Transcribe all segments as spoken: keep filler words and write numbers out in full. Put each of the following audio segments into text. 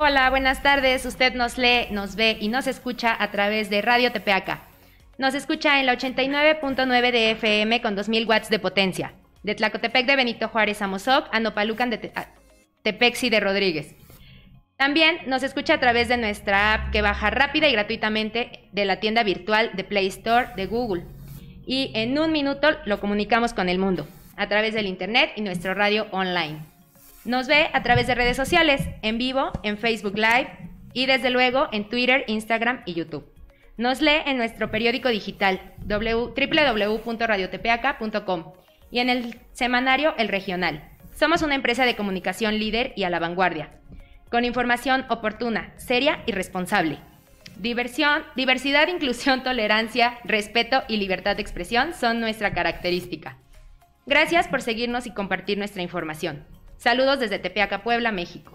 Hola, buenas tardes. Usted nos lee, nos ve y nos escucha a través de Radio Tepeaca. Nos escucha en la ochenta y nueve punto nueve de F M con dos mil watts de potencia. De Tlacotepec de Benito Juárez a Mozoc, a Nopalucan de Te Tepexi de Rodríguez. También nos escucha a través de nuestra app que baja rápida y gratuitamente de la tienda virtual de Play Store de Google. Y en un minuto lo comunicamos con el mundo, a través del internet y nuestro radio online. Nos ve a través de redes sociales, en vivo, en Facebook Live y desde luego en Twitter, Instagram y YouTube. Nos lee en nuestro periódico digital doble u doble u doble u punto radio tepeaca punto com y en el semanario El Regional. Somos una empresa de comunicación líder y a la vanguardia, con información oportuna, seria y responsable. Diversión, diversidad, inclusión, tolerancia, respeto y libertad de expresión son nuestra característica. Gracias por seguirnos y compartir nuestra información. Saludos desde Tepeaca, Puebla, México.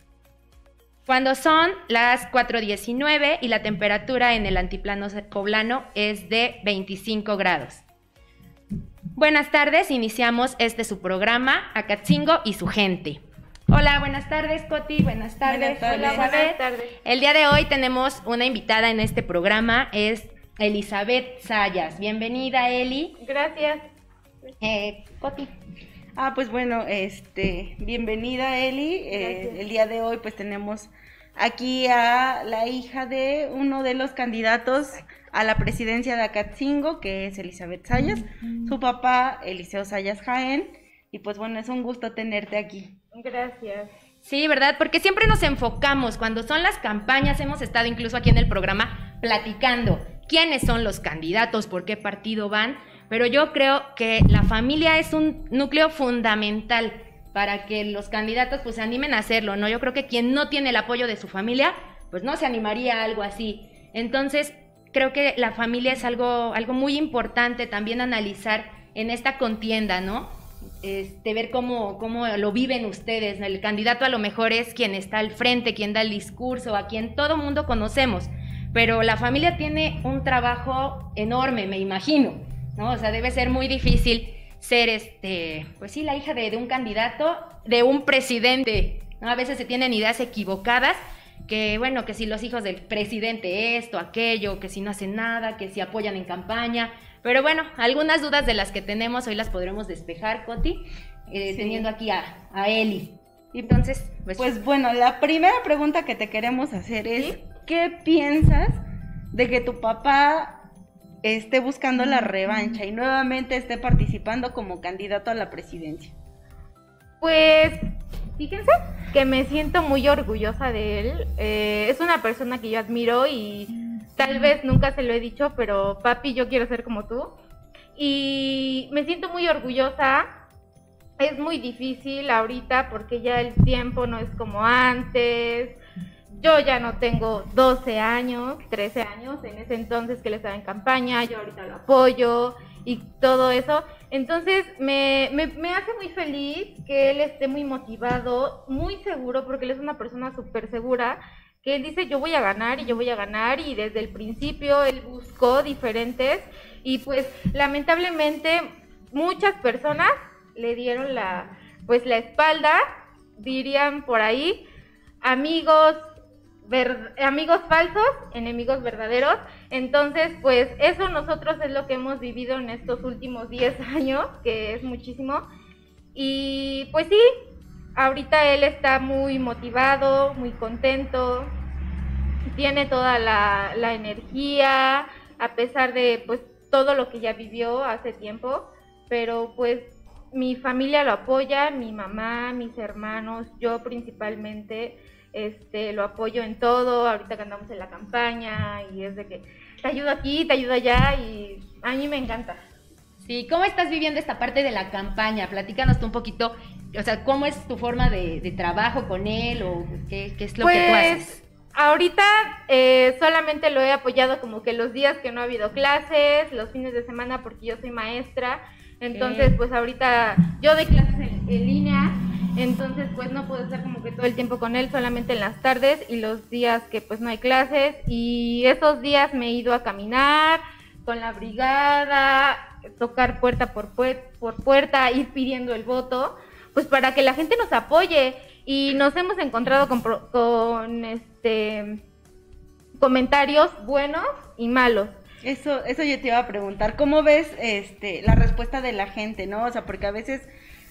Cuando son las cuatro diecinueve y la temperatura en el altiplano poblano es de veinticinco grados. Buenas tardes, iniciamos este su programa, Acatzingo y su gente. Hola, buenas tardes, Coti, buenas tardes. Buenas tardes. Hola, Buenas tardes. El día de hoy tenemos una invitada en este programa, es Elizabeth Sayas. Bienvenida, Eli. Gracias. Eh, Coti. Ah, pues bueno, este, bienvenida, Eli. Eh, el día de hoy pues tenemos aquí a la hija de uno de los candidatos a la presidencia de Acatzingo, que es Elizabeth Sayas, uh-huh. Su papá, Eliseo Sayas Jaén, y pues bueno, es un gusto tenerte aquí. Gracias. Sí, ¿verdad? Porque siempre nos enfocamos, cuando son las campañas, hemos estado incluso aquí en el programa platicando quiénes son los candidatos, por qué partido van, pero yo creo que la familia es un núcleo fundamental para que los candidatos pues se animen a hacerlo, ¿no? Yo creo que quien no tiene el apoyo de su familia, pues no se animaría a algo así. Entonces, creo que la familia es algo, algo muy importante también analizar en esta contienda, ¿no? Este, ver cómo, cómo lo viven ustedes, ¿no? El candidato a lo mejor es quien está al frente, quien da el discurso, a quien todo mundo conocemos, pero la familia tiene un trabajo enorme, me imagino, ¿no? O sea, debe ser muy difícil ser, este, pues sí, la hija de, de un candidato, de un presidente, ¿no? A veces se tienen ideas equivocadas, que bueno, que si los hijos del presidente esto, aquello, que si no hacen nada, que si apoyan en campaña, pero bueno, algunas dudas de las que tenemos hoy las podremos despejar, Coti, eh, sí. Teniendo aquí a, a Eli. Entonces, pues, pues bueno, la primera pregunta que te queremos hacer es, ¿sí? ¿Qué piensas de que tu papá esté buscando la revancha y nuevamente esté participando como candidato a la presidencia? Pues fíjense que me siento muy orgullosa de él. Eh, es una persona que yo admiro y tal vez nunca se lo he dicho, pero papi, yo quiero ser como tú. Y me siento muy orgullosa. Es muy difícil ahorita porque ya el tiempo no es como antes. Yo ya no tengo doce años, trece años, en ese entonces que él estaba en campaña, yo ahorita lo apoyo y todo eso. Entonces me, me, me hace muy feliz que él esté muy motivado, muy seguro, porque él es una persona súper segura, que él dice yo voy a ganar y yo voy a ganar, y desde el principio él buscó diferentes, y pues lamentablemente muchas personas le dieron la, pues, la espalda, dirían por ahí, amigos, Ver, amigos falsos, enemigos verdaderos. Entonces, pues eso nosotros es lo que hemos vivido en estos últimos diez años, que es muchísimo. Y pues sí, ahorita él está muy motivado, muy contento, tiene toda la, la energía, a pesar de pues todo lo que ya vivió hace tiempo, pero pues mi familia lo apoya, mi mamá, mis hermanos, yo principalmente. Este, lo apoyo en todo, ahorita que andamos en la campaña y es de que te ayudo aquí, te ayudo allá y a mí me encanta. Sí, ¿cómo estás viviendo esta parte de la campaña? Platícanos tú un poquito, o sea, ¿cómo es tu forma de, de trabajo con él o qué, qué es lo pues, que tú haces? Ahorita eh, solamente lo he apoyado como que los días que no ha habido clases, los fines de semana porque yo soy maestra, entonces okay. Pues ahorita yo doy clases en, en línea. Entonces pues no puedo estar como que todo el tiempo con él, solamente en las tardes y los días que pues no hay clases, y esos días me he ido a caminar con la brigada, tocar puerta por, pu- por puerta, ir pidiendo el voto, pues para que la gente nos apoye. y nos hemos encontrado con, con este comentarios buenos y malos. Eso, eso yo te iba a preguntar, ¿cómo ves este la respuesta de la gente, no? O sea, porque a veces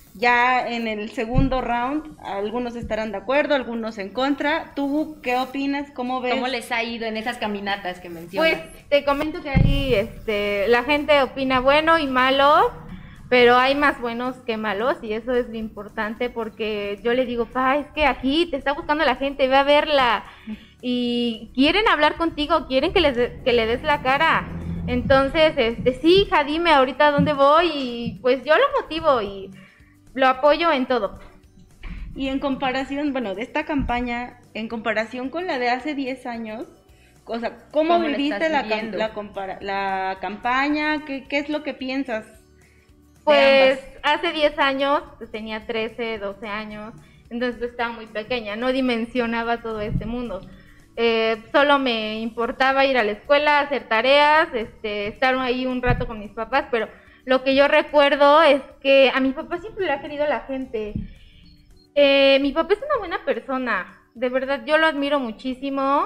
ya en el segundo round algunos estarán de acuerdo, algunos en contra. ¿Tú qué opinas? ¿Cómo ves? ¿Cómo les ha ido en esas caminatas que mencionas? Pues te comento que ahí este, la gente opina bueno y malo, pero hay más buenos que malos y eso es lo importante porque yo le digo, pa, es que aquí te está buscando la gente, ve a verla y quieren hablar contigo, quieren que, les de, que le des la cara. Entonces, este, sí, hija, dime ahorita dónde voy y pues yo lo motivo y lo apoyo en todo. Y en comparación, bueno, de esta campaña, en comparación con la de hace diez años, o sea, ¿cómo, ¿Cómo viviste la, la, compara la campaña? ¿Qué, ¿Qué es lo que piensas? Pues hace diez años, pues tenía trece, doce años, entonces estaba muy pequeña, no dimensionaba todo este mundo. Eh, solo me importaba ir a la escuela, hacer tareas, este, estar ahí un rato con mis papás, pero lo que yo recuerdo es que a mi papá siempre le ha querido la gente. Eh, mi papá es una buena persona, de verdad, yo lo admiro muchísimo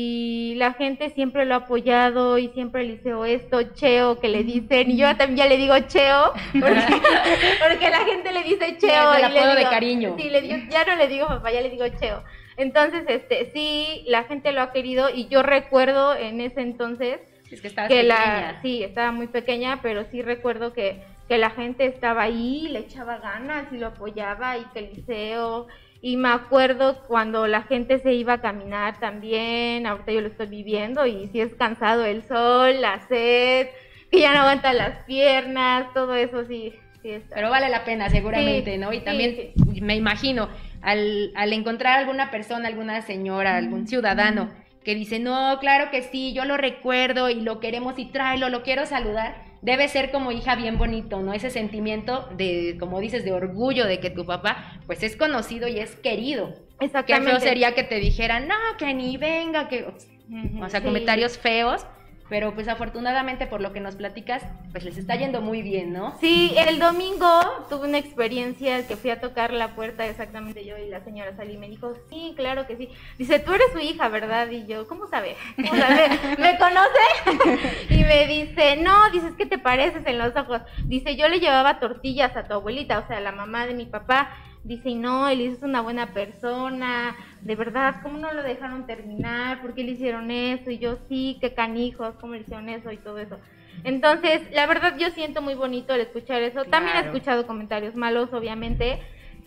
y la gente siempre lo ha apoyado y siempre le dice o esto, Cheo, que le dicen, y yo también ya le digo Cheo, porque, porque la gente le dice Cheo. Es el y apodo le digo, de cariño. Sí, le digo, ya no le digo papá, ya le digo Cheo. Entonces, este, sí, la gente lo ha querido y yo recuerdo en ese entonces es que, estabas que pequeña. la, sí, estaba muy pequeña, pero sí recuerdo que, que la gente estaba ahí, le echaba ganas y lo apoyaba y que el liceo. Y me acuerdo cuando la gente se iba a caminar también, ahorita yo lo estoy viviendo y sí es cansado el sol, la sed, que ya no aguantan las piernas, todo eso sí. sí está. Pero vale la pena seguramente, sí, ¿no? Y también sí, sí. me imagino, al, al encontrar alguna persona, alguna señora, algún ciudadano que dice, no, claro que sí, yo lo recuerdo y lo queremos y tráelo, lo quiero saludar, debe ser como hija bien bonito, ¿no? Ese sentimiento de, como dices, de orgullo de que tu papá, pues es conocido y es querido. Exactamente. Qué feo sería que te dijeran, no, que ni venga, que... Uh-huh. O sea, sí. comentarios feos, pero pues afortunadamente por lo que nos platicas, pues les está yendo muy bien, ¿no? Sí, el domingo tuve una experiencia que fui a tocar la puerta exactamente yo y la señora salí y me dijo, sí, claro que sí. Dice, tú eres su hija, ¿verdad? Y yo, ¿cómo sabe? ¿Cómo sabe? ¿Me conoce? Y me dice, no, dices que te pareces en los ojos. Dice, yo le llevaba tortillas a tu abuelita, o sea, la mamá de mi papá. Dice, y no, él es una buena persona, de verdad, ¿cómo no lo dejaron terminar? ¿Por qué le hicieron eso? Y yo, sí, qué canijos, ¿cómo le hicieron eso? Y todo eso. Entonces, la verdad, yo siento muy bonito el escuchar eso. Claro. También he escuchado comentarios malos, obviamente,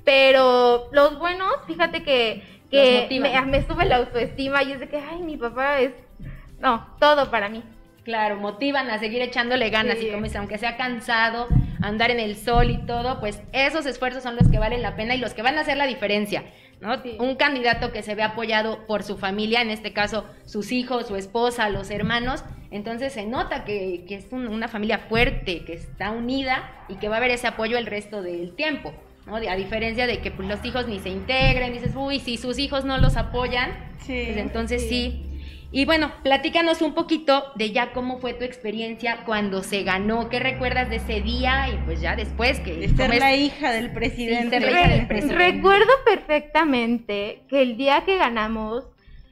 pero los buenos, fíjate que, que me, me sube la autoestima y es de que, ay, mi papá es, no, todo para mí. Claro, motivan a seguir echándole ganas, sí. Y como dice, aunque sea cansado, andar en el sol y todo, pues esos esfuerzos son los que valen la pena y los que van a hacer la diferencia, ¿no? Sí. Un candidato que se ve apoyado por su familia, en este caso sus hijos, su esposa, los hermanos, entonces se nota que, que es un, una familia fuerte, que está unida y que va a haber ese apoyo el resto del tiempo, ¿no? A diferencia de que pues, los hijos ni se integren, dices, uy, si sus hijos no los apoyan, sí, pues entonces sí. sí. Y bueno, platícanos un poquito de ya cómo fue tu experiencia cuando se ganó, qué recuerdas de ese día y pues ya después que... De ser la hija del presidente. Sí, ser la hija del presidente. Recuerdo perfectamente que el día que ganamos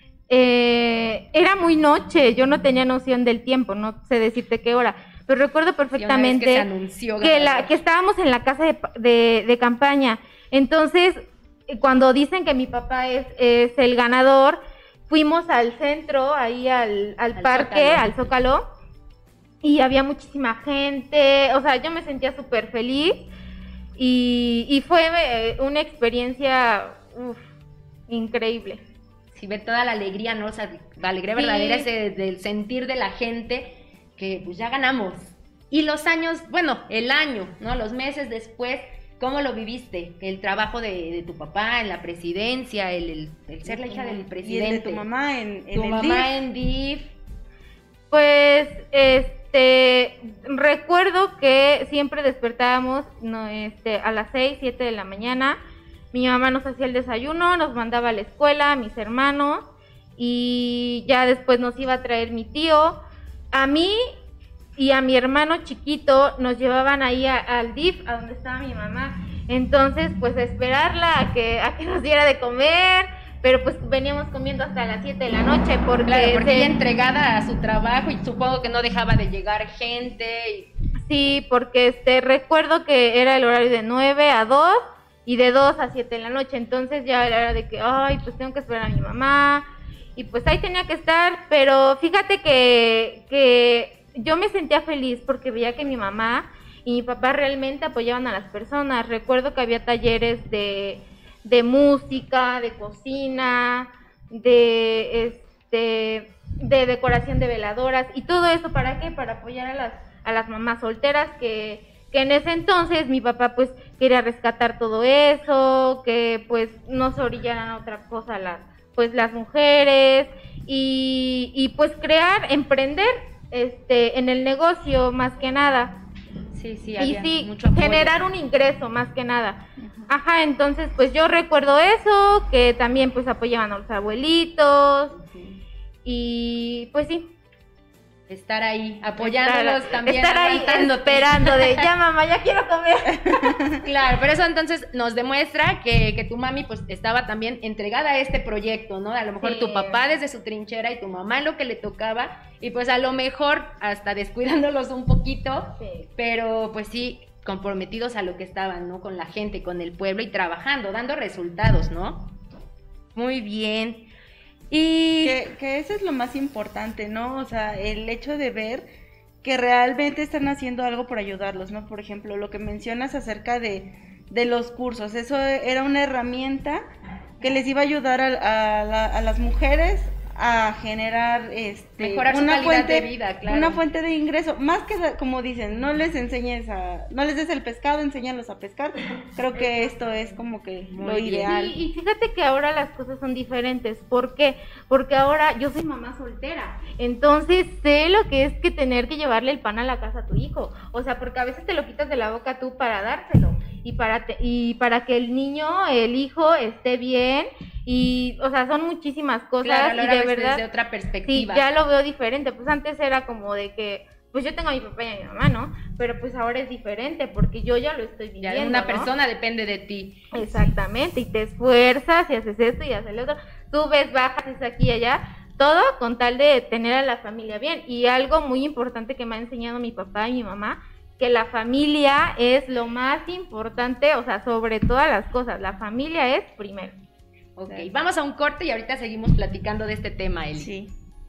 eh, era muy noche, yo no tenía noción del tiempo, no sé decirte qué hora, pero recuerdo perfectamente que, se anunció, que, la, que estábamos en la casa de, de, de campaña, entonces cuando dicen que mi papá es, es el ganador... Fuimos al centro, ahí al, al, al parque, Zócalo. al Zócalo, y había muchísima gente, o sea, yo me sentía súper feliz, y, y fue una experiencia uf, increíble. Sí, ver toda la alegría, ¿no? O sea, la alegría sí. verdadera ese del sentir de la gente, que pues ya ganamos. Y los años, bueno, el año, ¿no? Los meses después... ¿Cómo lo viviste? El trabajo de, de tu papá en la presidencia, el, el, el ser la hija del presidente. Y el de tu mamá en, en tu el mamá D I F. en D I F. Pues, este, recuerdo que siempre despertábamos no, este, a las seis, siete de la mañana. Mi mamá nos hacía el desayuno, nos mandaba a la escuela, mis hermanos, y ya después nos iba a traer mi tío. A mí... y a mi hermano chiquito nos llevaban ahí a, al D I F, a donde estaba mi mamá, Entonces, pues esperarla a que, a que nos diera de comer, pero pues veníamos comiendo hasta las siete de la noche porque... Claro, porque se... ella entregada a su trabajo y supongo que no dejaba de llegar gente. Y... Sí, porque este recuerdo que era el horario de nueve a dos y de dos a siete de la noche, entonces ya era de que, ay, pues tengo que esperar a mi mamá, y pues ahí tenía que estar, pero fíjate que, que yo me sentía feliz porque veía que mi mamá y mi papá realmente apoyaban a las personas. Recuerdo que había talleres de, de música, de cocina, de este de decoración de veladoras y todo eso. ¿Para qué? Para apoyar a las a las mamás solteras que, que en ese entonces mi papá pues quería rescatar todo eso, que pues no se orillaran a otra cosa las pues las mujeres y, y pues crear, emprender este en el negocio más que nada. Sí, sí, y sí, mucho generar un ingreso más que nada. Ajá, entonces pues yo recuerdo eso, que también pues apoyaban a los abuelitos, sí. Y pues sí. Estar ahí, apoyándolos estar, también. Estar ahí esperando de, ya mamá, ya quiero comer. Claro, pero eso entonces nos demuestra que, que tu mami pues estaba también entregada a este proyecto, ¿no? A lo mejor sí. Tu papá desde su trinchera y tu mamá lo que le tocaba, y pues a lo mejor hasta descuidándolos un poquito, sí. Pero pues sí, comprometidos a lo que estaban, ¿no? Con la gente, con el pueblo y trabajando, dando resultados, ¿no? Muy bien. Y que, que eso es lo más importante, ¿no? O sea, el hecho de ver que realmente están haciendo algo por ayudarlos, ¿no? Por ejemplo, lo que mencionas acerca de, de los cursos, eso era una herramienta que les iba a ayudar a, a, la, a las mujeres a generar este mejorar su una calidad fuente de vida, claro. Una fuente de ingreso, más que como dicen, no les enseñes a, no les des el pescado, enséñalos a pescar. Creo que esto es como que Muy lo bien. ideal. Y, y fíjate que ahora las cosas son diferentes. ¿Por qué? Porque ahora yo soy mamá soltera, entonces sé lo que es que tener que llevarle el pan a la casa a tu hijo. O sea, porque a veces te lo quitas de la boca tú para dárselo y para te, y para que el niño, el hijo esté bien. Y, o sea, son muchísimas cosas, claro, y de verdad, desde otra perspectiva. Sí, ya lo veo diferente. Pues antes era como de que, pues yo tengo a mi papá y a mi mamá, ¿no? Pero pues ahora es diferente porque yo ya lo estoy viviendo, ya una ¿no? persona depende de ti. Exactamente, y te esfuerzas y haces esto y haces lo otro, subes, bajas, es aquí y allá, todo con tal de tener a la familia bien. Y algo muy importante que me ha enseñado mi papá y mi mamá, que la familia es lo más importante, o sea, sobre todas las cosas, la familia es primero. Ok, vamos a un corte y ahorita seguimos platicando de este tema, Eli. Sí.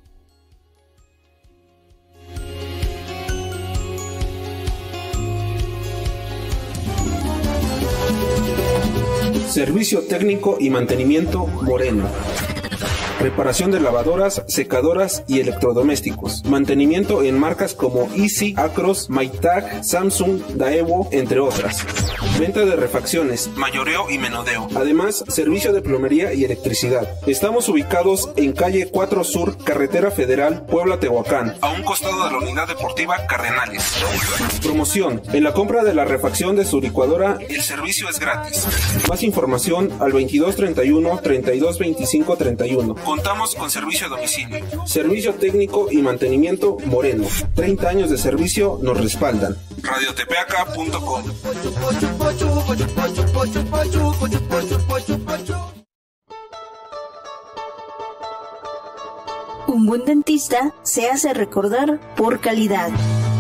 Servicio técnico y mantenimiento Moreno. Reparación de lavadoras, secadoras y electrodomésticos. Mantenimiento en marcas como Easy, Acros, Maytag, Samsung, Daewoo, entre otras. Venta de refacciones, mayoreo y menudeo. Además, servicio de plomería y electricidad. Estamos ubicados en calle cuatro Sur, Carretera Federal, Puebla-Tehuacán, a un costado de la Unidad Deportiva Cardenales. Promoción. En la compra de la refacción de su licuadora, el servicio es gratis. Más información al veintidós treinta y uno, treinta y dos veinticinco treinta y uno. Contamos con servicio a domicilio. Servicio técnico y mantenimiento Moreno. treinta años de servicio nos respaldan. radio tepeaca punto com. Un buen dentista se hace recordar por calidad.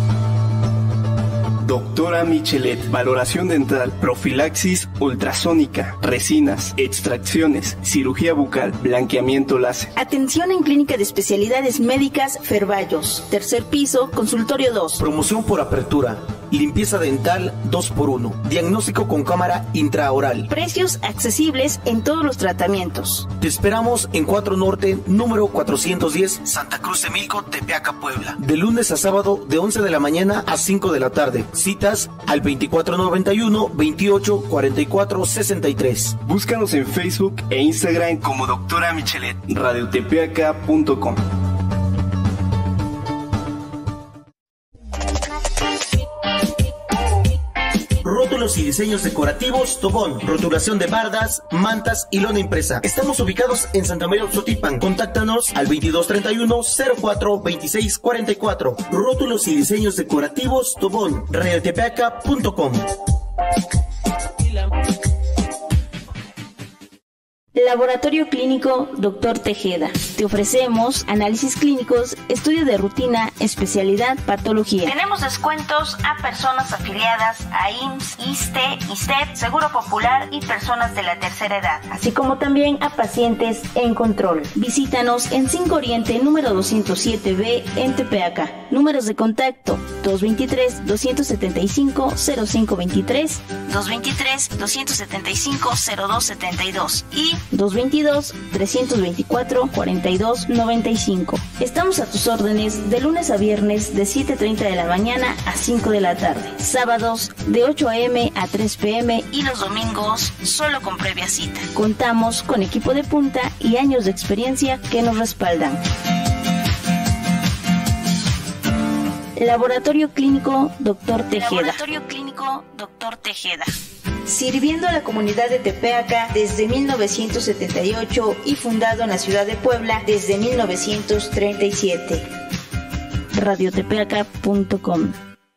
Doctora Michelet, valoración dental, profilaxis ultrasónica, resinas, extracciones, cirugía bucal, blanqueamiento láser. Atención en Clínica de Especialidades Médicas Fervallos, tercer piso, consultorio dos. Promoción por apertura. Limpieza dental dos por uno. Diagnóstico con cámara intraoral. Precios accesibles en todos los tratamientos. Te esperamos en cuatro Norte, número cuatrocientos diez, Santa Cruz de Milco, Tepeaca, Puebla. De lunes a sábado, de once de la mañana a cinco de la tarde. Citas al veinticuatro noventa y uno, veintiocho cuarenta y cuatro sesenta y tres. Búscanos en Facebook e Instagram como Doctora Michelet. radio tepeaca punto com. Rótulos y diseños decorativos Tobón, rotulación de bardas, mantas y lona impresa. Estamos ubicados en Santa María Oxotipan. Contáctanos al veintidós treinta y uno, cero cuatro veintiséis cuarenta y cuatro. Rótulos y diseños decorativos Tobón, radio tepeaca punto com. Laboratorio Clínico doctor Tejeda. Te ofrecemos análisis clínicos, estudio de rutina, especialidad, patología. Tenemos descuentos a personas afiliadas a I M S S, ISSSTE, ISSSTE, Seguro Popular y personas de la tercera edad, así como también a pacientes en control. Visítanos en cinco Oriente, número doscientos siete B, en Tepeaca. Números de contacto: dos veintitrés, doscientos setenta y cinco, cero cinco veintitrés, dos veintitrés, doscientos setenta y cinco, cero dos setenta y dos y dos veintidós, trescientos veinticuatro, cuarenta y dos noventa y cinco. Estamos a tus órdenes de lunes a viernes de siete treinta de la mañana a cinco de la tarde. Sábados de ocho a eme a tres pe eme y los domingos solo con previa cita. Contamos con equipo de punta y años de experiencia que nos respaldan. Laboratorio Clínico doctor Tejeda. Laboratorio Clínico doctor Tejeda. Sirviendo a la comunidad de Tepeaca desde mil novecientos setenta y ocho y fundado en la ciudad de Puebla desde mil novecientos treinta y siete. radio tepeaca punto com.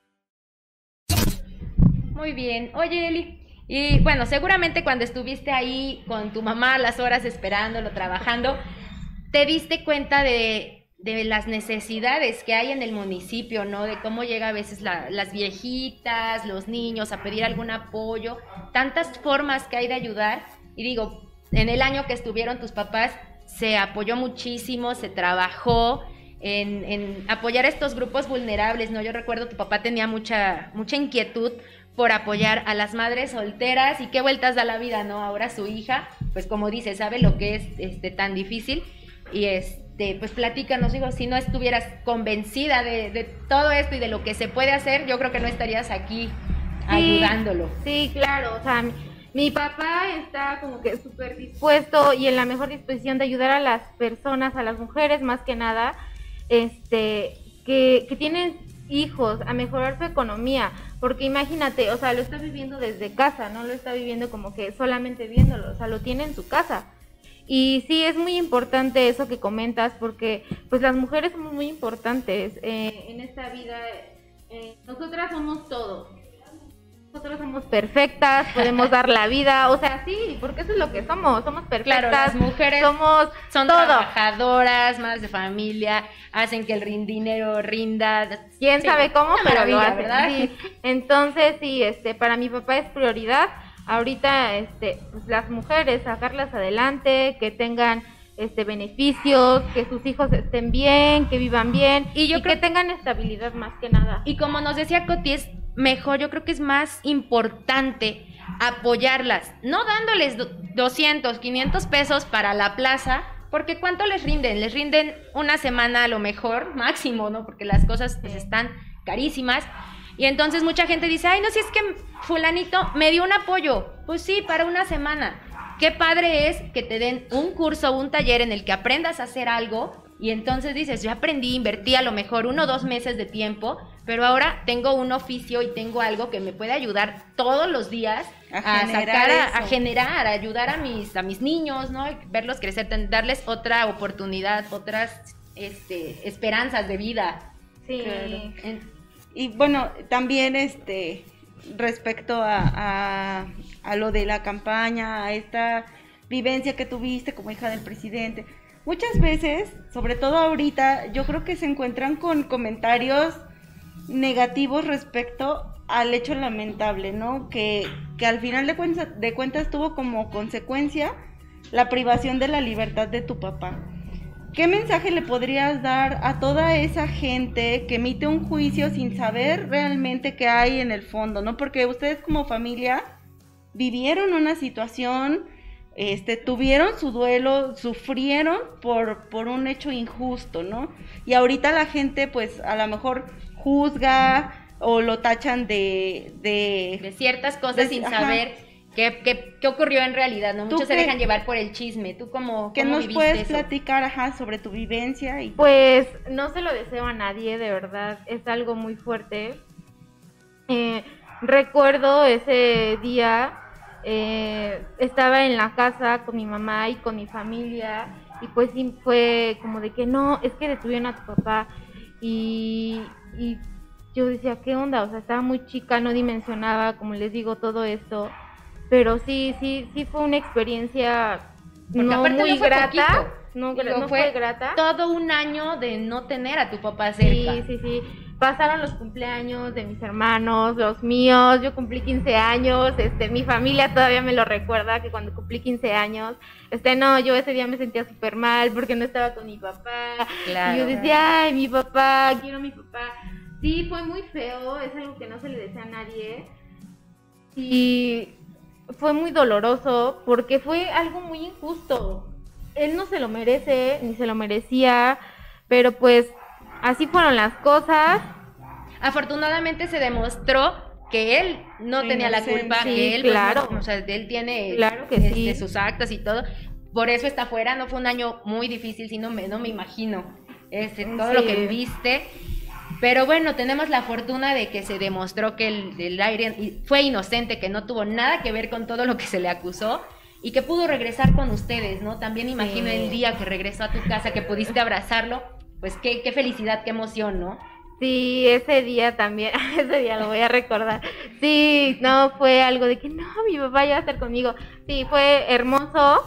Muy bien. Oye, Eli, y bueno, seguramente cuando estuviste ahí con tu mamá las horas esperándolo, trabajando, te diste cuenta de... de las necesidades que hay en el municipio, ¿no? De cómo llega a veces la, las viejitas, los niños a pedir algún apoyo, tantas formas que hay de ayudar. Y digo, en el año que estuvieron tus papás se apoyó muchísimo, se trabajó en, en apoyar a estos grupos vulnerables, ¿no? Yo recuerdo tu papá tenía mucha, mucha inquietud por apoyar a las madres solteras, y qué vueltas da la vida, ¿no? Ahora su hija, pues como dice, sabe lo que es este, tan difícil, y es De, pues platícanos, digo, si no estuvieras convencida de, de todo esto y de lo que se puede hacer, yo creo que no estarías aquí sí, ayudándolo. Sí, claro, o sea, mi, mi papá está como que súper dispuesto y en la mejor disposición de ayudar a las personas, a las mujeres más que nada, este, que, que tienen hijos, a mejorar su economía, porque imagínate, o sea, lo está viviendo desde casa, no lo está viviendo como que solamente viéndolo, o sea, lo tiene en su casa. Y sí, es muy importante eso que comentas, porque pues las mujeres somos muy importantes eh, en esta vida. Eh, nosotras somos todo. Nosotros somos perfectas, podemos dar la vida, o sea, sí, porque eso es lo que somos, somos perfectas. Claro, las mujeres somos son todo. Trabajadoras, más de familia, hacen que el dinero rinda. ¿Quién sí, sabe cómo? Pero lo hacen, ¿verdad? Sí. Entonces, sí, este, para mi papá es prioridad. Ahorita, este, pues, las mujeres, sacarlas adelante, que tengan este beneficios, que sus hijos estén bien, que vivan bien y, yo y creo... que tengan estabilidad más que nada. Y como nos decía Coti, es mejor, yo creo que es más importante apoyarlas, no dándoles doscientos, quinientos pesos para la plaza, porque ¿cuánto les rinden? Les rinden una semana a lo mejor, máximo, ¿no? Porque las cosas pues están carísimas. Y entonces mucha gente dice, ay, no, si es que fulanito me dio un apoyo. Pues sí, para una semana. Qué padre es que te den un curso o un taller en el que aprendas a hacer algo y entonces dices, yo aprendí, invertí a lo mejor uno o dos meses de tiempo, pero ahora tengo un oficio y tengo algo que me puede ayudar todos los días a, a sacar, a, a generar, a ayudar a mis, a mis niños, ¿no? Verlos crecer, darles otra oportunidad, otras este, esperanzas de vida. Sí. Claro. En, Y bueno, también este respecto a, a, a lo de la campaña, a esta vivencia que tuviste como hija del presidente, muchas veces, sobre todo ahorita, yo creo que se encuentran con comentarios negativos respecto al hecho lamentable, ¿no? Que, que al final de cuentas, de cuentas tuvo como consecuencia la privación de la libertad de tu papá. ¿Qué mensaje le podrías dar a toda esa gente que emite un juicio sin saber realmente qué hay en el fondo, ¿no? Porque ustedes como familia vivieron una situación, este, tuvieron su duelo, sufrieron por, por un hecho injusto, ¿no? Y ahorita la gente, pues, a lo mejor juzga o lo tachan de... De, de ciertas cosas de, sin ajá. saber... ¿Qué, qué, ¿Qué ocurrió en realidad? ¿No? Muchos que, se dejan llevar por el chisme. ¿Tú cómo, ¿Qué cómo nos viviste puedes eso? platicar, ajá, sobre tu vivencia? Y... Pues no se lo deseo a nadie, de verdad, es algo muy fuerte. Eh, recuerdo ese día, eh, estaba en la casa con mi mamá y con mi familia, y pues sí fue como de que no, es que detuvieron a tu papá, y, y yo decía, ¿qué onda? O sea, estaba muy chica, no dimensionaba, como les digo, todo esto. pero sí, sí, sí fue una experiencia Porque no aparte muy no fue grata, poquito. no, Digo, no fue fue grata. todo un año de no tener a tu papá cerca. Sí, sí, sí. Pasaron los cumpleaños de mis hermanos, los míos, yo cumplí quince años, este, mi familia todavía me lo recuerda, que cuando cumplí quince años, este, no, yo ese día me sentía súper mal porque no estaba con mi papá, Claro. y yo decía, ay, mi papá, quiero a mi papá. Sí, fue muy feo, es algo que no se le desea a nadie, y fue muy doloroso porque fue algo muy injusto. Él no se lo merece, ni se lo merecía, pero pues así fueron las cosas. Afortunadamente se demostró que él no Sí, tenía la inocente. culpa, Sí, que él, pues, claro. no, o sea, él tiene Claro que este, sí. sus actas y todo. Por eso está fuera. No fue un año muy difícil, sí, no me, no me imagino este, todo Sí. lo que viviste. Pero bueno, tenemos la fortuna de que se demostró que el, el aire fue inocente, que no tuvo nada que ver con todo lo que se le acusó y que pudo regresar con ustedes, ¿no? También imagino Sí. el día que regresó a tu casa, que pudiste abrazarlo, pues qué, qué felicidad, qué emoción, ¿no? Sí, ese día también, ese día lo voy a recordar. Sí, no, fue algo de que no, mi papá ya va a estar conmigo. Sí, fue hermoso,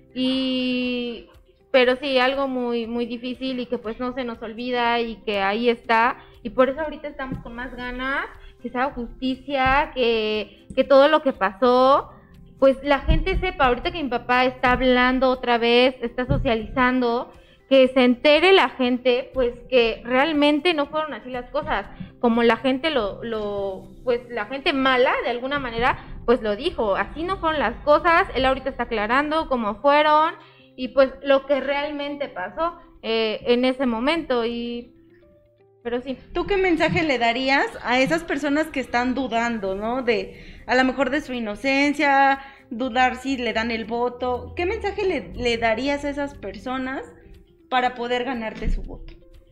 y pero sí, algo muy, muy difícil y que pues no se nos olvida y que ahí está. Y por eso ahorita estamos con más ganas, que se haga justicia, que, que todo lo que pasó, pues la gente sepa. Ahorita que mi papá está hablando otra vez, está socializando, que se entere la gente, pues que realmente no fueron así las cosas, como la gente lo, lo, pues la gente mala, de alguna manera, pues lo dijo, así no fueron las cosas. Él ahorita está aclarando cómo fueron, y pues lo que realmente pasó eh, en ese momento, y pero sí. ¿Tú qué mensaje le darías a esas personas que están dudando, ¿no? De, a lo mejor de su inocencia, dudar si le dan el voto? ¿Qué mensaje le, le darías a esas personas para poder ganarte su voto?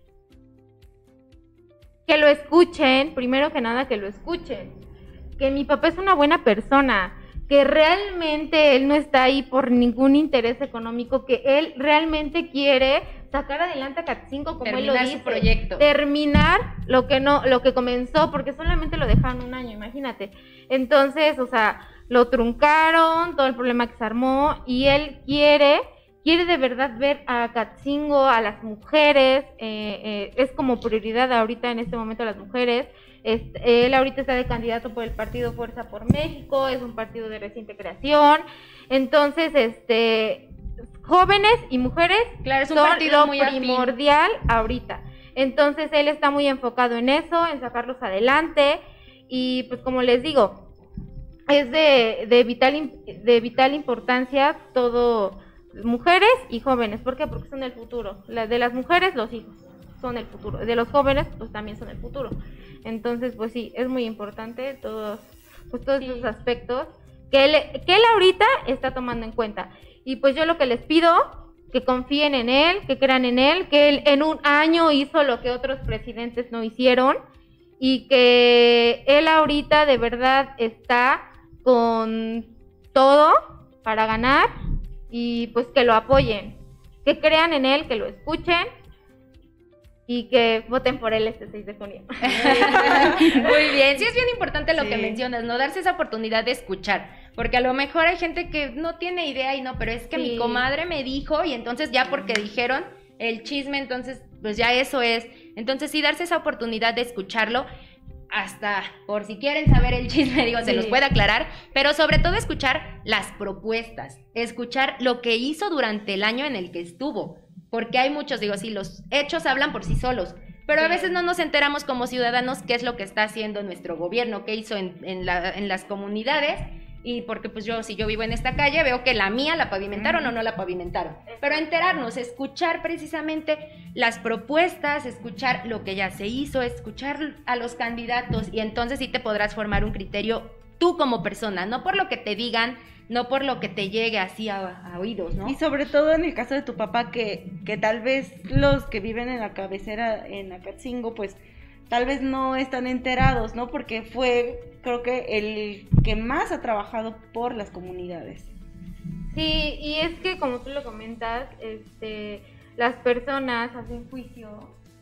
Que lo escuchen, primero que nada que lo escuchen, que mi papá es una buena persona, que realmente él no está ahí por ningún interés económico, que él realmente quiere sacar adelante a Catzingo, como Terminar él lo su dice, proyecto. terminar lo que no, lo que comenzó, porque solamente lo dejaron un año, imagínate. Entonces, o sea, lo truncaron, todo el problema que se armó, y él quiere quiere de verdad ver a Catzingo, a las mujeres, eh, eh, es como prioridad ahorita en este momento a las mujeres. Este, él ahorita está de candidato por el partido Fuerza por México, es un partido de reciente creación, entonces, este, jóvenes y mujeres, claro, es un son partido lo muy afín. primordial ahorita. Entonces él está muy enfocado en eso, en sacarlos adelante, y pues como les digo, es de, de vital de vital importancia todo, mujeres y jóvenes. ¿Por qué? Porque son el futuro. La, de las mujeres, los hijos son el futuro. De los jóvenes, pues también son el futuro. Entonces, pues sí, es muy importante todos, pues todos sí. esos aspectos que él, que él ahorita está tomando en cuenta. Y pues yo lo que les pido, que confíen en él, que crean en él, que él en un año hizo lo que otros presidentes no hicieron, y que él ahorita de verdad está con todo para ganar, y pues que lo apoyen, que crean en él, que lo escuchen y que voten por él este seis de junio. Muy bien, sí es bien importante lo sí. que mencionas, ¿no? Darse esa oportunidad de escuchar, porque a lo mejor hay gente que no tiene idea y no, pero es que sí. mi comadre me dijo, y entonces ya porque dijeron el chisme, entonces pues ya eso es. Entonces sí, darse esa oportunidad de escucharlo, hasta por si quieren saber el chisme, digo, sí. se los puede aclarar, pero sobre todo escuchar las propuestas, escuchar lo que hizo durante el año en el que estuvo, porque hay muchos, digo, sí, los hechos hablan por sí solos, pero sí. a veces no nos enteramos como ciudadanos qué es lo que está haciendo nuestro gobierno, qué hizo en, en, la, en las comunidades, y porque pues yo, si yo vivo en esta calle, veo que la mía la pavimentaron mm. o no la pavimentaron, pero enterarnos, escuchar precisamente las propuestas, escuchar lo que ya se hizo, escuchar a los candidatos, y entonces sí te podrás formar un criterio tú como persona, no por lo que te digan, no por lo que te llegue así a, a oídos, ¿no? Y sobre todo en el caso de tu papá, que, que tal vez los que viven en la cabecera, en Acatzingo, pues tal vez no están enterados, ¿no? Porque fue, creo que, el que más ha trabajado por las comunidades. Sí, y es que como tú lo comentas, este, las personas hacen juicio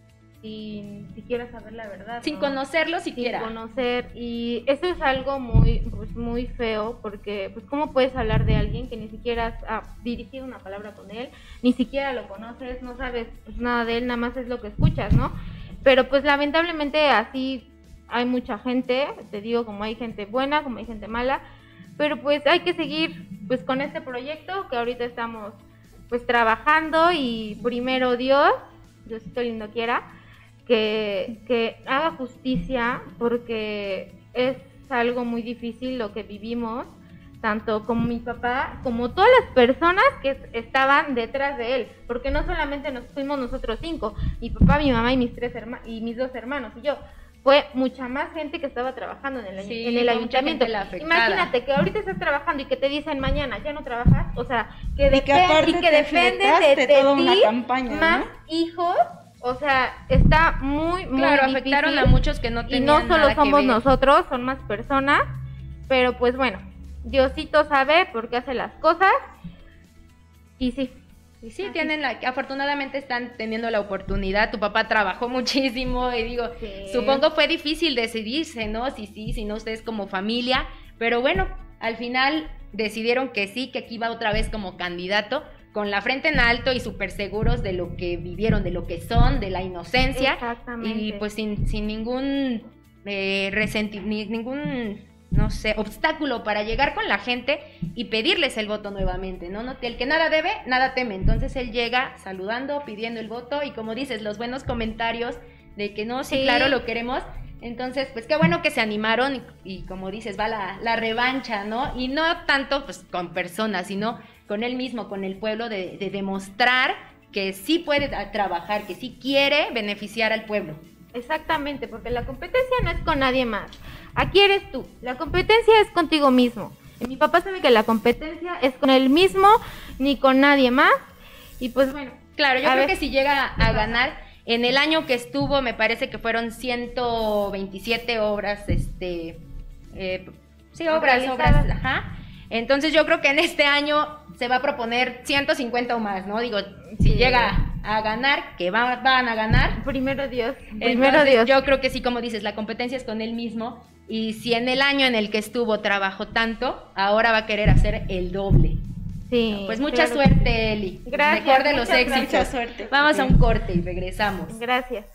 sin siquiera saber la verdad. Sin ¿no? conocerlo siquiera. Sin conocer, y eso es algo muy pues muy feo, porque pues cómo puedes hablar de alguien que ni siquiera has ah, dirigido una palabra con él, ni siquiera lo conoces, no sabes pues nada de él, nada más es lo que escuchas, ¿no? Pero pues lamentablemente así hay mucha gente, te digo, como hay gente buena, como hay gente mala, pero pues hay que seguir pues con este proyecto que ahorita estamos pues trabajando, y primero Dios, Diosito lindo quiera, que, que haga justicia, porque es algo muy difícil lo que vivimos, tanto como mi papá, como todas las personas que estaban detrás de él, porque no solamente nos fuimos nosotros cinco, mi papá, mi mamá y mis tres herma- y mis dos hermanos y yo, fue mucha más gente que estaba trabajando en el, sí, en el ayuntamiento. Imagínate que ahorita estás trabajando y que te dicen mañana ya no trabajas, o sea, que, y que, depen- y que dependen de, de toda ti una campaña, más ¿no? hijos, o sea, está muy, muy claro, difícil. afectaron a muchos que no tenían y no solo nada somos que ver. nosotros, son más personas, pero pues bueno, Diosito sabe por qué hace las cosas, y sí. Y sí, tienen la, afortunadamente están teniendo la oportunidad. Tu papá trabajó muchísimo y digo, Sí. supongo fue difícil decidirse, ¿no? Si sí, si no, ustedes como familia, pero bueno, al final decidieron que sí, que aquí va otra vez como candidato, con la frente en alto y súper seguros de lo que vivieron, de lo que son, de la inocencia. Exactamente. Y pues sin, sin ningún eh, resentimiento, ningún, no sé, obstáculo para llegar con la gente y pedirles el voto nuevamente, ¿no? No, el que nada debe, nada teme. Entonces él llega saludando, pidiendo el voto, y como dices, los buenos comentarios de que no, sí, Sí. claro, lo queremos. Entonces, pues qué bueno que se animaron, y, y como dices, va la, la revancha, ¿no? Y no tanto pues con personas, sino con él mismo, con el pueblo, de, de demostrar que sí puede trabajar, que sí quiere beneficiar al pueblo. Exactamente, porque la competencia no es con nadie más. Aquí eres tú. La competencia es contigo mismo. Y mi papá sabe que la competencia es con él mismo, ni con nadie más. Y pues bueno. Claro, yo a creo ver. que si llega a ganar, en el año que estuvo, me parece que fueron ciento veintisiete obras, este, eh, sí, obras, Realizadas. obras, ajá. Entonces yo creo que en este año se va a proponer ciento cincuenta o más, ¿no? Digo, si Sí. llega a ganar, que va, van a ganar. Primero Dios. Primero Entonces, Dios. yo creo que sí, como dices, la competencia es con él mismo, y si en el año en el que estuvo trabajó tanto, ahora va a querer hacer el doble. Sí. Pues mucha claro. suerte, Eli. Gracias, Mejor de los muchas éxitos. gracias. Mucha suerte. Vamos a Sí. un corte y regresamos. Gracias.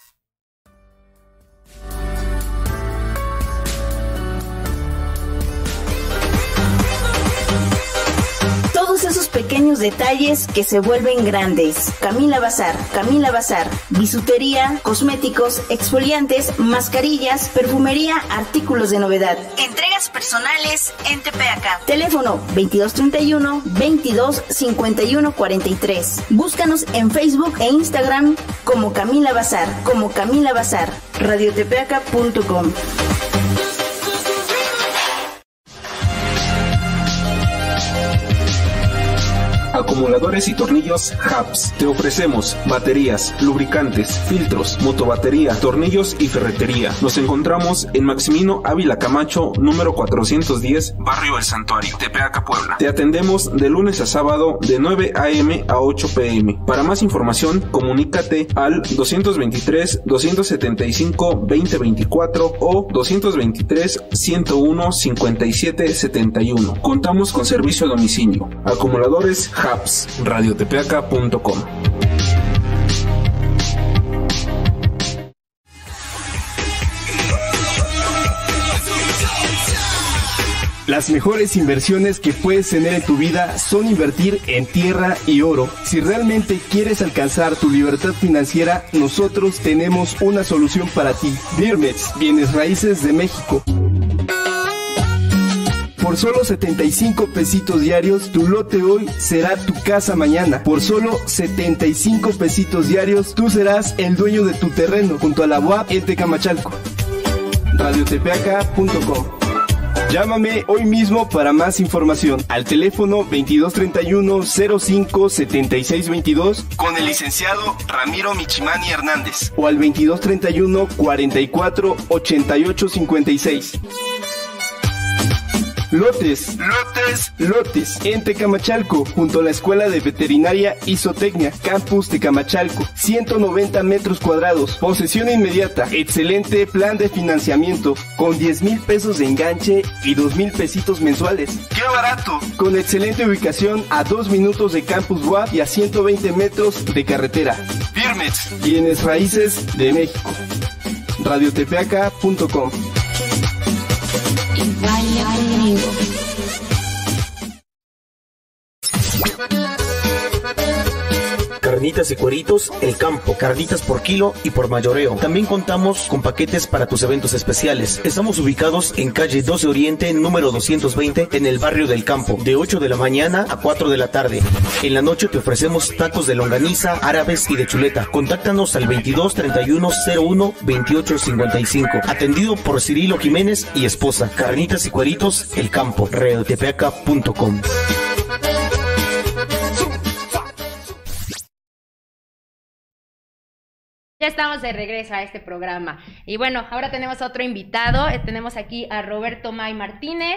Todos esos pequeños detalles que se vuelven grandes. Camila Bazar, Camila Bazar, bisutería, cosméticos, exfoliantes, mascarillas, perfumería, artículos de novedad. Entregas personales en Tepeaca. Teléfono veintidós treinta y uno, veintidós cincuenta y uno cuarenta y tres. Búscanos en Facebook e Instagram como Camila Bazar, como Camila Bazar, radiotepeaca punto com. Acumuladores y tornillos Habs. Te ofrecemos baterías, lubricantes, filtros, motobatería, tornillos y ferretería. Nos encontramos en Maximino Ávila Camacho, número cuatrocientos diez, Barrio El Santuario, Tepeaca, Puebla. Te atendemos de lunes a sábado de nueve a eme a ocho pe eme. Para más información, comunícate al doscientos veintitrés, doscientos setenta y cinco, veinte veinticuatro o doscientos veintitrés, ciento uno, cincuenta y siete setenta y uno. Contamos con servicio a domicilio. Acumuladores Habs, radiotepeaca punto com. Las mejores inversiones que puedes tener en tu vida son invertir en tierra y oro. Si realmente quieres alcanzar tu libertad financiera, nosotros tenemos una solución para ti. Birmex, Bienes Raíces de México. Por solo setenta y cinco pesitos diarios, tu lote hoy será tu casa mañana. Por solo setenta y cinco pesitos diarios, tú serás el dueño de tu terreno junto a la U A P en Tecamachalco. radiotepeaca punto com. Llámame hoy mismo para más información al teléfono veintidós treinta y uno, cero cinco, setenta y seis veintidós con el licenciado Ramiro Michimani Hernández o al veintidós treinta y uno, cuarenta y cuatro, ochenta y ocho cincuenta y seis. Lotes, lotes, lotes. En Tecamachalco, junto a la Escuela de Veterinaria y Zootecnia, Campus Tecamachalco, ciento noventa metros cuadrados, posesión inmediata, excelente plan de financiamiento, con diez mil pesos de enganche y dos mil pesitos mensuales. ¡Qué barato! Con excelente ubicación a dos minutos de Campus W A P y a ciento veinte metros de carretera. Firmes. Bienes raíces de México. radio tepeaca punto com. Vaya conmigo. Carnitas y cueritos El Campo, carnitas por kilo y por mayoreo. También contamos con paquetes para tus eventos especiales. Estamos ubicados en calle doce Oriente, número doscientos veinte, en el barrio del Campo, de ocho de la mañana a cuatro de la tarde. En la noche te ofrecemos tacos de longaniza, árabes y de chuleta. Contáctanos al veintidós treinta y uno cero uno veintiocho cincuenta y cinco. Atendido por Cirilo Jiménez y esposa. Carnitas y cueritos El Campo, radio tepeaca punto com. Ya estamos de regreso a este programa. Y bueno, ahora tenemos otro invitado. Eh, tenemos aquí a Roberto May Martínez,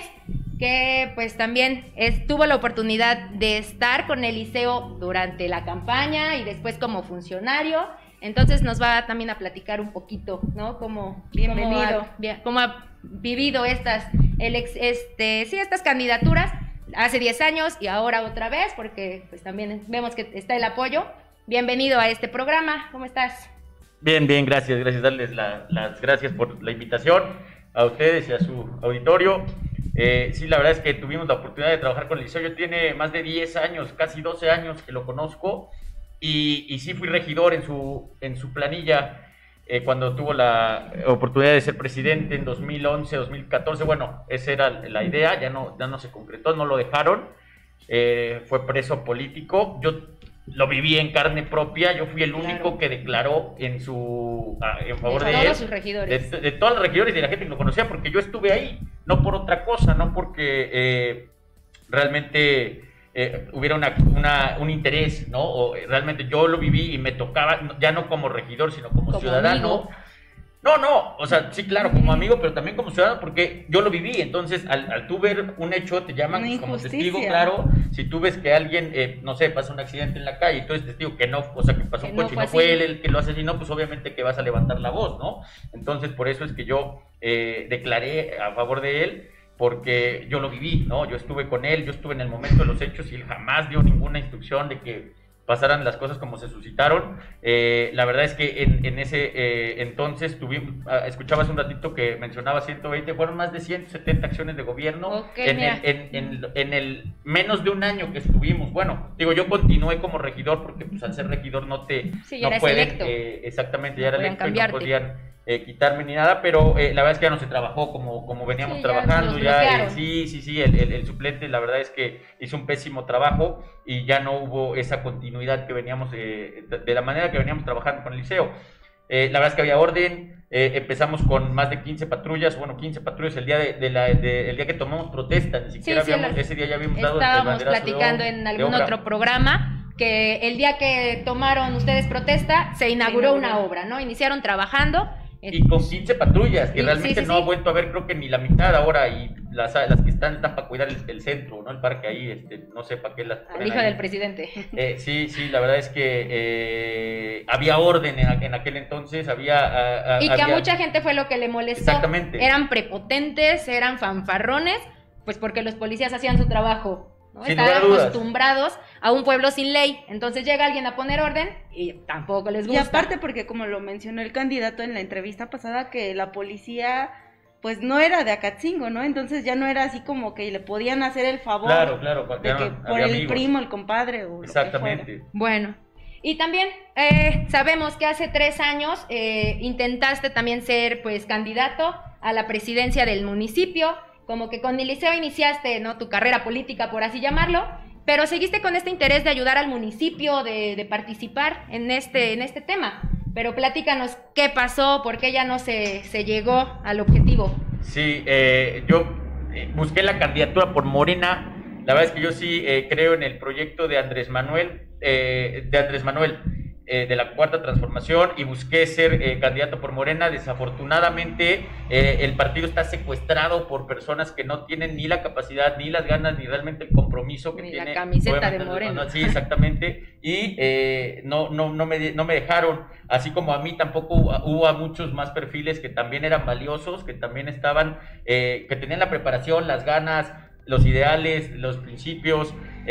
que pues también es, tuvo la oportunidad de estar con el liceo durante la campaña y después como funcionario. Entonces nos va también a platicar un poquito, ¿no? Cómo, Bienvenido. Cómo ha, cómo ha vivido estas, el ex, este, sí, estas candidaturas hace diez años y ahora otra vez, porque pues también vemos que está el apoyo. Bienvenido a este programa. ¿Cómo estás? Bien, bien, gracias, gracias, darles la, las gracias por la invitación a ustedes y a su auditorio. Eh, sí, la verdad es que tuvimos la oportunidad de trabajar con el liceo. Yo tiene más de diez años, casi doce años que lo conozco, y, y sí fui regidor en su, en su planilla eh, cuando tuvo la oportunidad de ser presidente en dos mil once, dos mil catorce. Bueno, esa era la idea, ya no, ya no se concretó, no lo dejaron, eh, fue preso político. Yo lo viví en carne propia, yo fui el único claro. que declaró en su a, en favor de, de todos él, sus regidores. De, de todos los regidores y de la gente que lo conocía, porque yo estuve ahí, no por otra cosa, no porque eh, realmente eh, hubiera una, una, un interés, ¿no? O realmente yo lo viví y me tocaba, ya no como regidor, sino como, como ciudadano. Amigo. No, no, o sea, sí, claro, como amigo, pero también como ciudadano, porque yo lo viví. Entonces, al, al tú ver un hecho, te llaman como testigo, claro. Si tú ves que alguien, eh, no sé, pasa un accidente en la calle y tú eres testigo que no, o sea, que pasó que un coche no y no fue él el que lo asesinó, pues obviamente que vas a levantar la voz, ¿no? Entonces, por eso es que yo eh, declaré a favor de él, porque yo lo viví, ¿no? Yo estuve con él, yo estuve en el momento de los hechos y él jamás dio ninguna instrucción de que pasaran las cosas como se suscitaron. Eh, la verdad es que en, en ese eh, entonces tuvimos, uh, escuchabas un ratito que mencionaba ciento veinte, fueron más de ciento setenta acciones de gobierno okay, en, el, en, en, en el menos de un año que estuvimos. Bueno, digo, yo continué como regidor porque pues al ser regidor no te sí, no pueden, eh, exactamente, ya era electo y no podían eh, quitarme ni nada, pero eh, la verdad es que ya no se trabajó como, como veníamos sí, trabajando, ya, ya eh, sí, sí, sí, el, el, el suplente la verdad es que hizo un pésimo trabajo y ya no hubo esa continuidad que veníamos, eh, de la manera que veníamos trabajando con el liceo. Eh, la verdad es que había orden, eh, empezamos con más de quince patrullas, bueno, quince patrullas el día de, de la, de, el día que tomamos protesta, ni siquiera sí, habíamos, sí, ese día ya habíamos dado el banderazo. Estábamos platicando de, en algún otro programa que el día que tomaron ustedes protesta, se inauguró, se inauguró una obra, ¿no? Iniciaron trabajando. Y con quince patrullas, que sí, realmente sí, sí, no sí. ha vuelto a ver, creo que ni la mitad ahora, y las, las que están están para cuidar el, el centro, ¿no? El parque ahí, este, no sé para qué las... Al hijo ahí. Del presidente. Eh, sí, sí, la verdad es que eh, había orden en, en aquel entonces, había... A, a, y que había... a mucha gente fue lo que le molestó. Exactamente. Eran prepotentes, eran fanfarrones, pues porque los policías hacían su trabajo, ¿no? Estaban acostumbrados a un pueblo sin ley, entonces llega alguien a poner orden y tampoco les gusta. Y aparte porque como lo mencionó el candidato en la entrevista pasada, que la policía pues no era de Acatzingo, ¿no? Entonces ya no era así como que le podían hacer el favor, claro, claro, de que por el amigos. Primo, el compadre o exactamente. Lo que fuera. Bueno, y también eh, sabemos que hace tres años eh, intentaste también ser pues candidato a la presidencia del municipio. Como que con el liceo iniciaste, ¿no? Tu carrera política, por así llamarlo, pero seguiste con este interés de ayudar al municipio, de, de participar en este, en este tema. Pero platícanos qué pasó, por qué ya no se, se llegó al objetivo. Sí, eh, yo eh, busqué la candidatura por Morena. La verdad es que yo sí eh, creo en el proyecto de Andrés Manuel, eh, de Andrés Manuel. eh, de la Cuarta Transformación y busqué ser eh, candidato por Morena. Desafortunadamente eh, el partido está secuestrado por personas que no tienen ni la capacidad, ni las ganas, ni realmente el compromiso que ni tiene. la camiseta de Morena. No, sí, exactamente. Y eh, no, no, no, me, no me dejaron, así como a mí tampoco hubo, hubo a muchos más perfiles que también eran valiosos, que también estaban, eh, que tenían la preparación, las ganas, los ideales, los principios,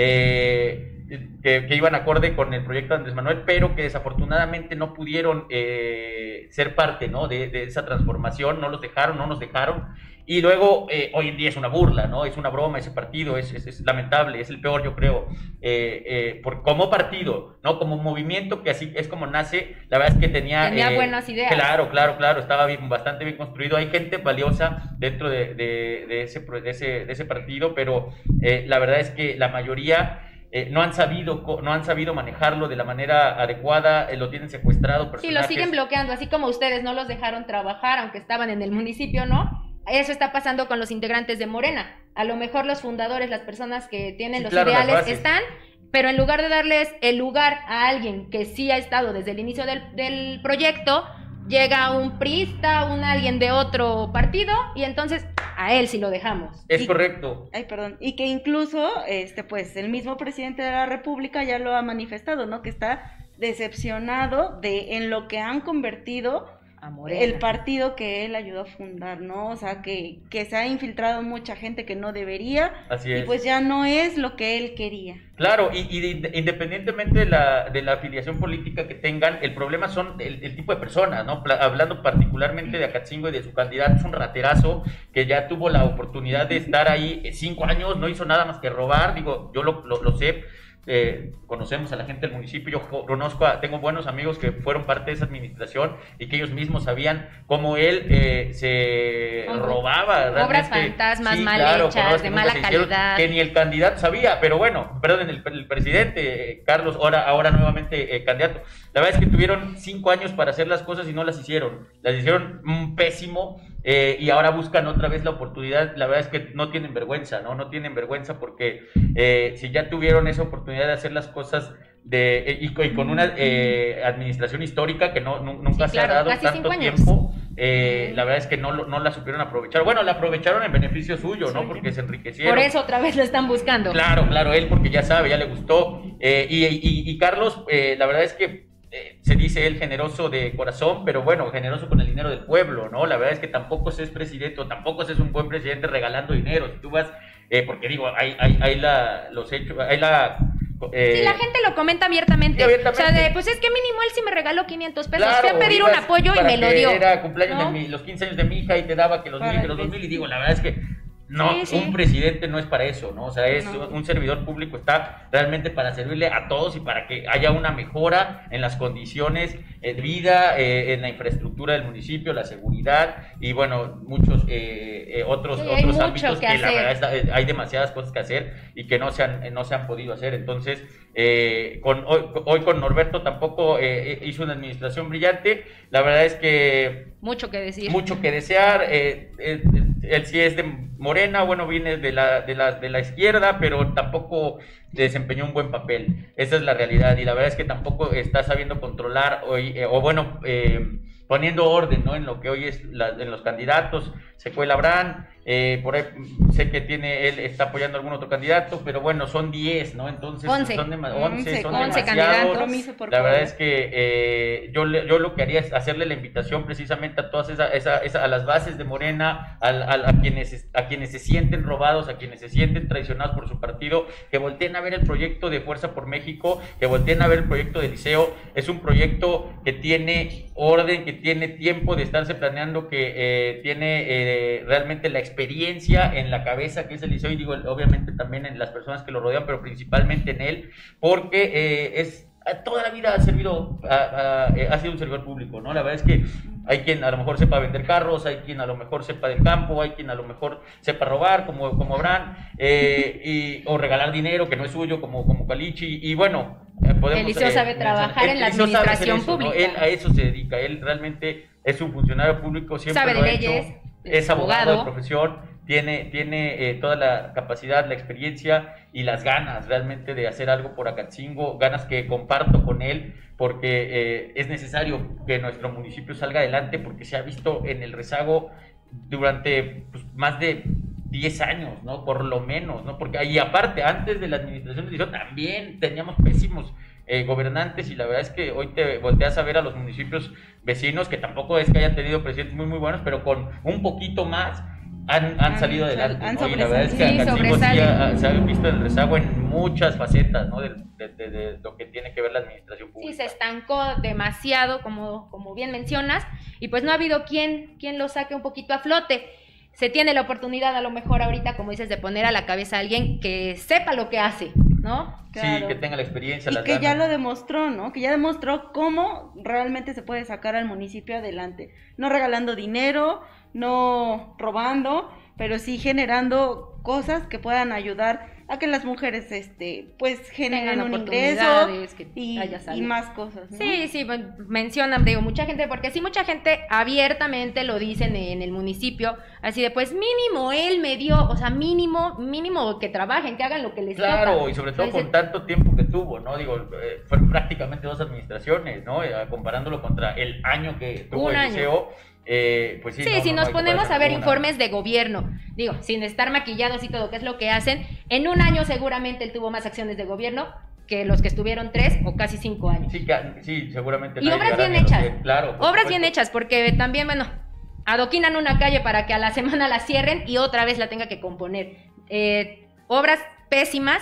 eh, Que, que iban acorde con el proyecto de Andrés Manuel, pero que desafortunadamente no pudieron eh, ser parte, ¿no? de, de esa transformación, no los dejaron, no nos dejaron, y luego eh, hoy en día es una burla, ¿no? Es una broma ese partido, es, es, es lamentable, es el peor, yo creo, eh, eh, por, como partido, ¿no? Como movimiento, que así es como nace, la verdad es que tenía... Tenía eh, buenas ideas. Claro, claro, claro, estaba bien, bastante bien construido, hay gente valiosa dentro de, de, de, ese, de, ese, de ese partido, pero eh, la verdad es que la mayoría... Eh, no han sabido no han sabido manejarlo de la manera adecuada, eh, lo tienen secuestrado. Sí, lo siguen bloqueando, así como ustedes no los dejaron trabajar, aunque estaban en el municipio, ¿no? Eso está pasando con los integrantes de Morena. A lo mejor los fundadores, las personas que tienen sí, los claro, ideales están, pero en lugar de darles el lugar a alguien que sí ha estado desde el inicio del, del proyecto, llega un priista, un alguien de otro partido, y entonces a él sí lo dejamos. Es y, correcto. Ay, perdón. Y que incluso, este, pues, el mismo presidente de la República ya lo ha manifestado, ¿no? Que está decepcionado de en lo que han convertido a Morena, el partido que él ayudó a fundar, ¿no? O sea, que, que se ha infiltrado mucha gente que no debería. Así es. Y pues ya no es lo que él quería. Claro, y, y de, independientemente de la, de la afiliación política que tengan, el problema son el, el tipo de personas, ¿no? Pla- hablando particularmente de Acatzingo y de su candidato, es un raterazo que ya tuvo la oportunidad de estar ahí cinco años, no hizo nada más que robar, digo, yo lo, lo, lo sé. Eh, conocemos a la gente del municipio, yo conozco, a, tengo buenos amigos que fueron parte de esa administración y que ellos mismos sabían cómo él eh, se oh, robaba obras fantasmas, sí, mal claro, hechas, de mala hicieron, calidad, que ni el candidato sabía, pero bueno, perdón, el, el presidente eh, Carlos, ahora, ahora nuevamente eh, candidato, la verdad es que tuvieron cinco años para hacer las cosas y no las hicieron, las hicieron un pésimo. Eh, y ahora buscan otra vez la oportunidad. La verdad es que no tienen vergüenza, ¿no? No tienen vergüenza porque eh, si ya tuvieron esa oportunidad de hacer las cosas de eh, y, y con una eh, administración histórica que no, no nunca sí, se claro, ha dado tanto tiempo, eh, la verdad es que no, no la supieron aprovechar. Bueno, la aprovecharon en beneficio suyo, ¿no? Porque se enriquecieron. Por eso otra vez lo están buscando. Claro, claro, él porque ya sabe, ya le gustó. Eh, y, y, y Carlos, eh, la verdad es que Eh, se dice él generoso de corazón, pero bueno, generoso con el dinero del pueblo, ¿no? La verdad es que tampoco se es presidente, o tampoco se es un buen presidente regalando dinero. Si tú vas, eh, porque digo, hay, hay, hay la, los hechos, hay la... Eh, sí, la gente lo comenta abiertamente. abiertamente. O sea, de, pues es que mínimo él sí me regaló quinientos pesos. Claro, fui a pedir un apoyo y me lo dio. Era cumpleaños ¿no? de mi, los quince años de mi hija y te daba que los mil, que los dos mil, y digo, la verdad es que no, sí, sí. un presidente no es para eso, ¿no? O sea, es no. un servidor público, está realmente para servirle a todos y para que haya una mejora en las condiciones de vida, eh, en la infraestructura del municipio, la seguridad y bueno, muchos eh, eh, otros, sí, otros ámbitos que, que la verdad está, eh, hay demasiadas cosas que hacer y que no se han, no se han podido hacer. Entonces, eh, con, hoy, hoy con Norberto tampoco eh, hizo una administración brillante. La verdad es que... Mucho que decir. Mucho que desear. Eh, eh, él sí es de Morena, bueno, viene de la, de la, de la izquierda, pero tampoco desempeñó un buen papel. Esa es la realidad. Y la verdad es que tampoco está sabiendo controlar, hoy, eh, o bueno, eh, poniendo orden, ¿no? En lo que hoy es la, en los candidatos. Se fue Labrán, eh, por ahí sé que tiene, él está apoyando a algún otro candidato, pero bueno, son diez, ¿no? Entonces once. son, de, once, son once demasiados. La verdad es que eh, yo, yo lo que haría es hacerle la invitación precisamente a todas esa, esa, esa, a las bases de Morena, a, a, a, quienes, a quienes se sienten robados, a quienes se sienten traicionados por su partido, que volteen a ver el proyecto de Fuerza por México, que volteen a ver el proyecto de Liceo. Es un proyecto que tiene orden, que tiene tiempo de estarse planeando, que eh, tiene eh, realmente la experiencia en la cabeza que es el Liceo, y digo obviamente también en las personas que lo rodean, pero principalmente en él, porque eh, es toda la vida ha servido, a, a, ha sido un servidor público, ¿no? La verdad es que hay quien a lo mejor sepa vender carros, hay quien a lo mejor sepa del campo, hay quien a lo mejor sepa robar, como, como Abraham, eh, y, o regalar dinero que no es suyo, como, como Calichi, y bueno, podemos... El Liceo eh, sabe trabajar en la administración eso, pública. ¿no? Él a eso se dedica, él realmente es un funcionario público cien por ciento sabe de leyes, es abogado de profesión, tiene, tiene eh, toda la capacidad, la experiencia y las ganas realmente de hacer algo por Acatzingo, ganas que comparto con él, porque eh, es necesario que nuestro municipio salga adelante, porque se ha visto en el rezago durante pues, más de diez años, ¿no? Por lo menos, ¿no? Porque ahí aparte, antes de la administración de Liceo también teníamos pésimos eh, gobernantes, y la verdad es que hoy te volteas a ver a los municipios vecinos, que tampoco es que hayan tenido presidentes muy muy buenos, pero con un poquito más han, han, han salido adelante, han ¿no? Y la verdad es que sí, Acatzingo sí ha, se ha visto el rezago en muchas facetas, ¿no? De, de, de, de lo que tiene que ver la administración pública. Sí, se estancó demasiado, como, como bien mencionas, y pues no ha habido quien, quien lo saque un poquito a flote. Se tiene la oportunidad a lo mejor ahorita, como dices, de poner a la cabeza a alguien que sepa lo que hace, ¿no? Claro. Sí, que tenga la experiencia, y las que ganas. ya lo demostró, ¿no? Que ya demostró cómo realmente se puede sacar al municipio adelante. No regalando dinero, no robando, pero sí generando cosas que puedan ayudar a que las mujeres, este, pues generen Tengan un ingreso oportunidades, que y, haya y salud. más cosas, ¿no? Sí, sí, bueno, mencionan, digo, mucha gente, porque sí, mucha gente abiertamente lo dicen en el municipio, así de, pues mínimo él me dio, o sea, mínimo, mínimo que trabajen, que hagan lo que les toca. Claro, y sobre todo Entonces, con tanto tiempo que tuvo, ¿no? Digo, eh, fueron prácticamente dos administraciones, ¿no? Eh, comparándolo contra el año que tuvo Un el año. liceo. Eh, pues sí, Sí, no, si no, nos no hay ponemos a comparación ver alguna. informes de gobierno, digo, sin estar maquillados y todo, que es lo que hacen, en un año seguramente él tuvo más acciones de gobierno que los que estuvieron tres o casi cinco años. Sí, que- sí, seguramente. Y nadie obras llegará bien ni a los hechas, cien, claro. por obras supuesto. bien hechas, porque también, bueno, adoquinan una calle para que a la semana la cierren y otra vez la tenga que componer. Eh, obras pésimas.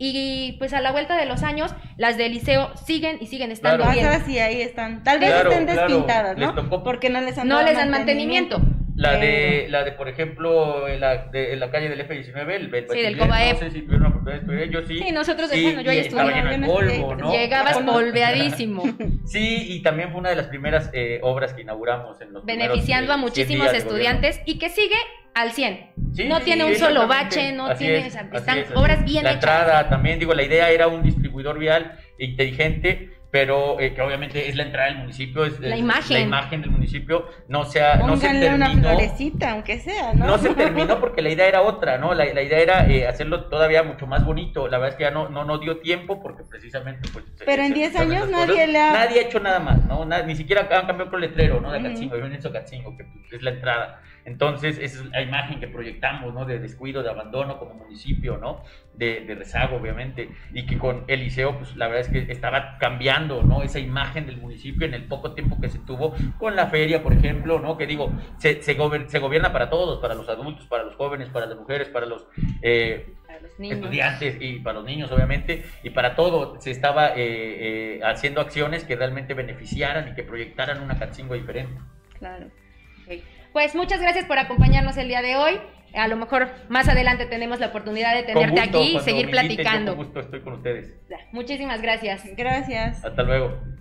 Y pues a la vuelta de los años, las del liceo siguen y siguen estando Claro. bien. Pasas y ahí están. Tal vez Claro, estén claro, despintadas, les ¿no? tocó- Porque no les han No dado les dan mantenimiento. La de, la de, por ejemplo, en la, de, en la calle del F diecinueve, el, el Sí, del bachiller, Cobaep. No sé si tuvieron la oportunidad de estudiar, yo sí. Sí, nosotros, Sí, bueno, yo ahí y estaba estudié. lleno de Yo no estudié, polvo, pero ¿no? Llegabas Conozco. polveadísimo, Sí, y también fue una de las primeras eh, obras que inauguramos en los beneficiando a primeros, eh, cien muchísimos días de gobierno. estudiantes y que sigue al cien. Sí, no sí, tiene sí, un solo exactamente. bache, no Así tiene, es, así están es, así obras es. bien la hechas. entrada también, digo, la idea era un distribuidor vial inteligente, pero eh, que obviamente es la entrada del municipio, es, La es imagen. la imagen del municipio, no, sea, no se Pónganle una terminó. florecita, aunque sea, ¿no? No se terminó porque la idea era otra, ¿no? La, la idea era eh, hacerlo todavía mucho más bonito. La verdad es que ya no, no, no dio tiempo porque precisamente pues... Pero se- en se diez escuchaban años esas nadie cosas. le ha- Nadie ha hecho nada más, ¿no? Nada- ni siquiera han cambiado por el letrero, ¿no? De Ujú. Acatzingo, uh -huh. Acatzingo, que pues, es la entrada. Entonces, esa es la imagen que proyectamos, ¿no? De descuido, de abandono como municipio, ¿no? De, de rezago, obviamente. Y que con el liceo, pues la verdad es que estaba cambiando, ¿no? Esa imagen del municipio en el poco tiempo que se tuvo con la feria, por ejemplo, ¿no? Que digo, se, se, gober se gobierna para todos, para los adultos, para los jóvenes, para las mujeres, para los... Eh, Para los niños. estudiantes y para los niños obviamente, y para todo se estaba eh, eh, haciendo acciones que realmente beneficiaran y que proyectaran una Acatzingo diferente. Claro. Ok. Pues muchas gracias por acompañarnos el día de hoy. A lo mejor más adelante tenemos la oportunidad de tenerte Con gusto, aquí y cuando seguir me inviten, yo platicando. con gusto estoy con ustedes. Muchísimas gracias. Gracias. Hasta luego.